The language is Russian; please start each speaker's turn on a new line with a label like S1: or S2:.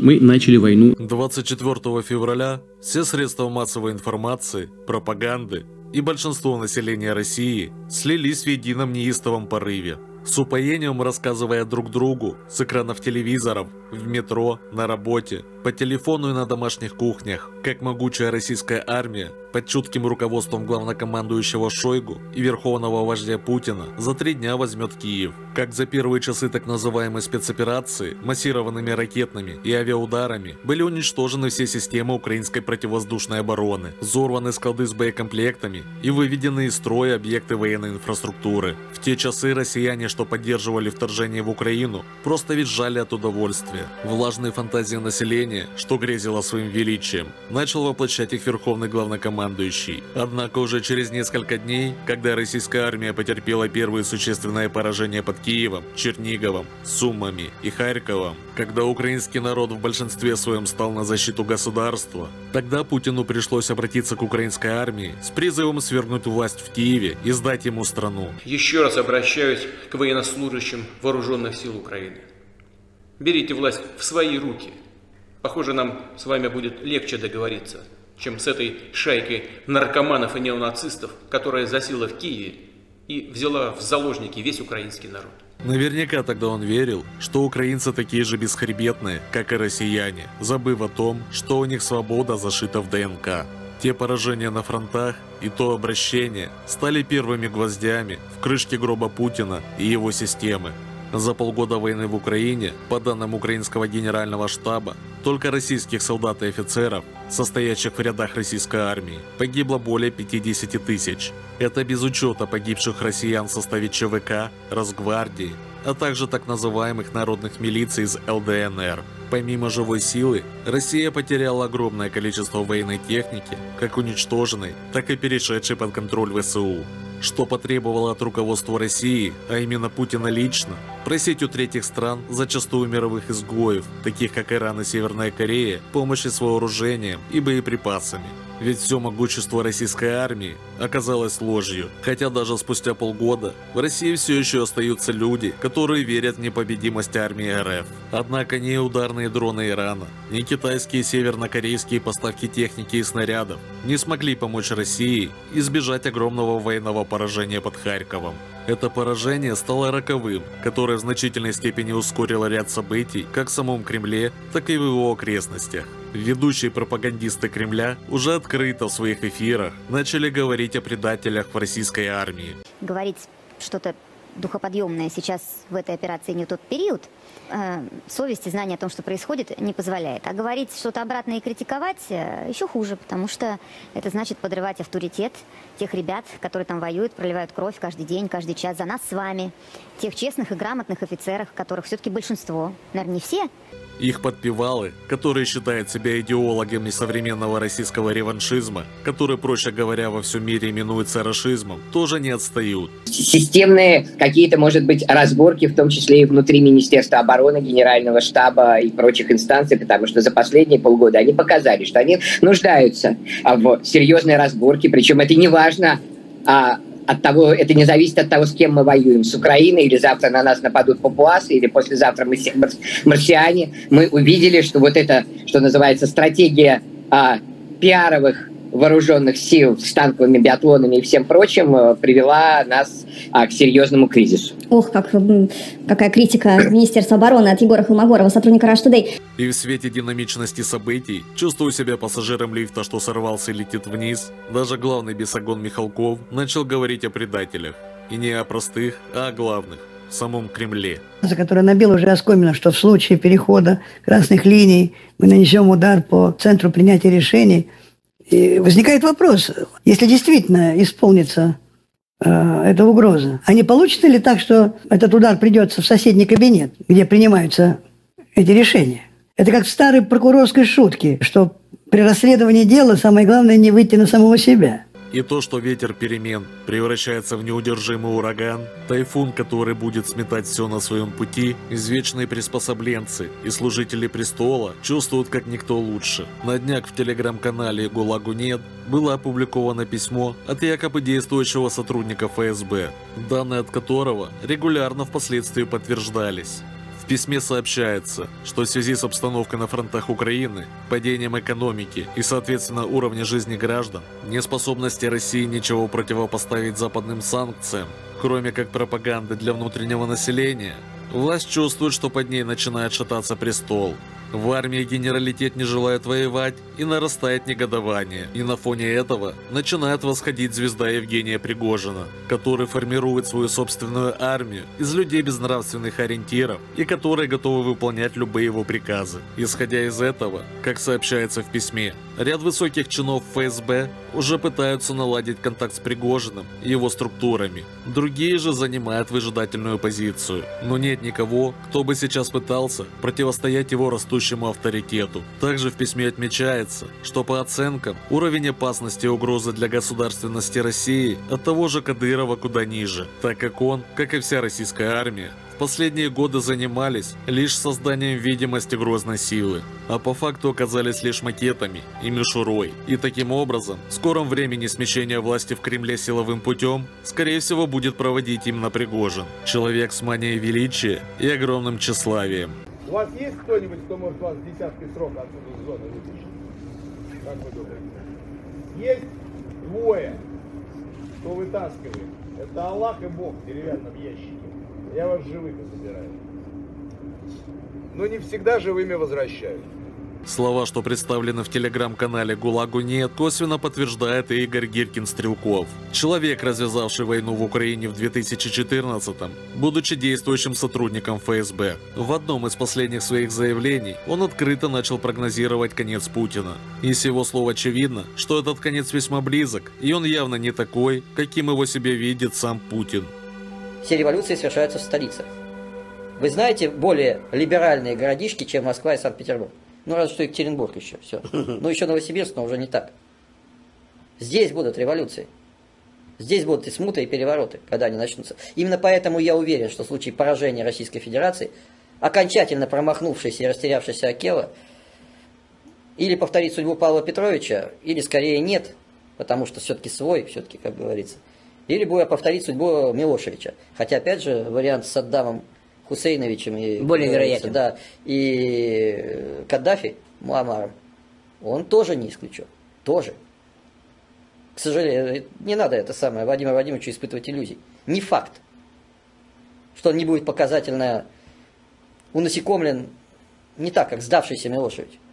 S1: мы начали войну.
S2: 24 февраля все средства массовой информации, пропаганды и большинство населения России слились в едином неистовом порыве, с упоением рассказывая друг другу с экранов телевизоров, в метро, на работе, по телефону и на домашних кухнях, как могучая российская армия под чутким руководством главнокомандующего Шойгу и верховного вождя Путина за 3 дня возьмет Киев, как за первые часы так называемой спецоперации массированными ракетными и авиаударами были уничтожены все системы украинской противовоздушной обороны, взорваны склады с боекомплектами и выведены из строя объекты военной инфраструктуры. В те часы россияне, что поддерживали вторжение в Украину, просто визжали от удовольствия. Влажные фантазии населения, что грезило своим величием, начал воплощать их верховный главнокомандующий. Однако уже через несколько дней, когда российская армия потерпела первые существенные поражения под Киевом, Черниговом, Сумами и Харьковом, когда украинский народ в большинстве своем стал на защиту государства, тогда Путину пришлось обратиться к украинской армии с призывом свергнуть власть в Киеве и сдать ему страну.
S3: Еще раз обращаюсь к военнослужащим вооруженных сил Украины. Берите власть в свои руки. Похоже, нам с вами будет легче договориться, чем с этой шайкой наркоманов и неонацистов, которая засела в Киеве и взяла в заложники весь украинский народ.
S2: Наверняка тогда он верил, что украинцы такие же бесхребетные, как и россияне, забыв о том, что у них свобода зашита в ДНК. Те поражения на фронтах и то обращение стали первыми гвоздями в крышке гроба Путина и его системы. За полгода войны в Украине, по данным украинского генерального штаба, только российских солдат и офицеров, состоящих в рядах российской армии, погибло более 50 тысяч. Это без учета погибших россиян в составе ЧВК, Росгвардии, а также так называемых народных милиций из ЛДНР. Помимо живой силы, Россия потеряла огромное количество военной техники, как уничтоженной, так и перешедшей под контроль ВСУ, что потребовало от руководства России, а именно Путина лично, просить у третьих стран, зачастую мировых изгоев, таких как Иран и Северная Корея, помощи с вооружением и боеприпасами. Ведь все могущество российской армии оказалось ложью, хотя даже спустя полгода в России все еще остаются люди, которые верят в непобедимость армии РФ. Однако ни ударные дроны Ирана, ни китайские и севернокорейские поставки техники и снарядов не смогли помочь России избежать огромного военного поражения под Харьковом. Это поражение стало роковым, которое в значительной степени ускорило ряд событий как в самом Кремле, так и в его окрестностях. Ведущие пропагандисты Кремля уже открыто в своих эфирах начали говорить о предателях в российской армии.
S4: Говорить что-то духоподъемное сейчас в этой операции не тот период. Совесть и знание о том, что происходит, не позволяет. А говорить что-то обратное и критиковать еще хуже, потому что это значит подрывать авторитет тех ребят, которые там воюют, проливают кровь каждый день, каждый час за нас с вами. Тех честных и грамотных офицеров, которых все-таки большинство, наверное, не все.
S2: Их подпевалы, которые считают себя идеологами современного российского реваншизма, который, проще говоря, во всем мире именуется рашизмом, тоже не отстают.
S5: Системные какие-то, может быть, разборки, в том числе и внутри Министерства обороны, Генерального штаба и прочих инстанций, потому что за последние полгода они показали, что они нуждаются в серьезной разборке, причем это не важно, от того, это не зависит от того, с кем мы воюем, с Украиной, или завтра на нас нападут папуасы, или послезавтра мы марсиане. Мы увидели, что вот это, что называется, стратегия пиаровых вооруженных сил с танковыми биатлонами и всем прочим привела нас к серьезному кризису.
S6: Ох, какая критика Министерства обороны от Егора Холмогорова, сотрудника Rush Today.
S2: И в свете динамичности событий, чувствуя себя пассажиром лифта, что сорвался и летит вниз, даже главный бесогон Михалков начал говорить о предателях. И не о простых, а о главных. В самом Кремле.
S7: За которой набил уже оскомину, что в случае перехода красных линий мы нанесем удар по центру принятия решений. И возникает вопрос, если действительно исполнится эта угроза, а не получится ли так, что этот удар придется в соседний кабинет, где принимаются эти решения? Это как в старой прокурорской шутке, что при расследовании дела самое главное не выйти на самого себя.
S2: И то, что ветер перемен превращается в неудержимый ураган, тайфун, который будет сметать все на своем пути, извечные приспособленцы и служители престола чувствуют как никто лучше. На днях в телеграм-канале «ГУЛАГу нет» было опубликовано письмо от якобы действующего сотрудника ФСБ, данные от которого регулярно впоследствии подтверждались. В письме сообщается, что в связи с обстановкой на фронтах Украины, падением экономики и, соответственно, уровня жизни граждан, неспособности России ничего противопоставить западным санкциям, кроме как пропаганды для внутреннего населения, власть чувствует, что под ней начинает шататься престол. В армии генералитет не желает воевать и нарастает негодование. И на фоне этого начинает восходить звезда Евгения Пригожина, который формирует свою собственную армию из людей без нравственных ориентиров и которые готовы выполнять любые его приказы. Исходя из этого, как сообщается в письме, ряд высоких чинов ФСБ уже пытаются наладить контакт с Пригожиным и его структурами. Другие же занимают выжидательную позицию. Но нет никого, кто бы сейчас пытался противостоять его растущему авторитету. Также в письме отмечается, что по оценкам уровень опасности и угрозы для государственности России от того же Кадырова куда ниже, так как он, как и вся российская армия, в последние годы занимались лишь созданием видимости грозной силы, а по факту оказались лишь макетами и мишурой. И таким образом, в скором времени смещение власти в Кремле силовым путем, скорее всего, будет проводить именно Пригожин, человек с манией величия и огромным тщеславием.
S1: У вас есть кто-нибудь, кто может вас в десятки срока отсюда из зоны вытащить? Как вы думаете? Есть двое, кто вытаскивает. Это Аллах и Бог в деревянном ящике. Я вас живых и забираю. Но не всегда живыми возвращаю.
S2: Слова, что представлены в телеграм-канале «ГУЛАГу нет», косвенно подтверждает и Игорь Гиркин-Стрелков. Человек, развязавший войну в Украине в 2014-м, будучи действующим сотрудником ФСБ. В одном из последних своих заявлений он открыто начал прогнозировать конец Путина. И с его слов очевидно, что этот конец весьма близок, и он явно не такой, каким его себе видит сам Путин.
S8: Все революции совершаются в столицах. Вы знаете более либеральные городишки, чем Москва и Санкт-Петербург? Ну, разве что Екатеринбург еще, все. Ну, еще Новосибирск, но уже не так. Здесь будут революции. Здесь будут и смуты, и перевороты, когда они начнутся. Именно поэтому я уверен, что в случае поражения Российской Федерации, окончательно промахнувшийся и растерявшийся Акела, или повторит судьбу Павла Петровича, или скорее нет, потому что все-таки свой, все-таки, как говорится, или будет повторить судьбу Милошевича. Хотя, опять же, вариант с Саддамом Хусейновичем и,
S5: более вероятен.
S8: Да, и Каддафи, Муаммаром, он тоже не исключен. Тоже. К сожалению, не надо это самое Владимиру Владимировичу испытывать иллюзий. Не факт, что он не будет показательно унасекомлен не так, как сдавшийся Милошевич.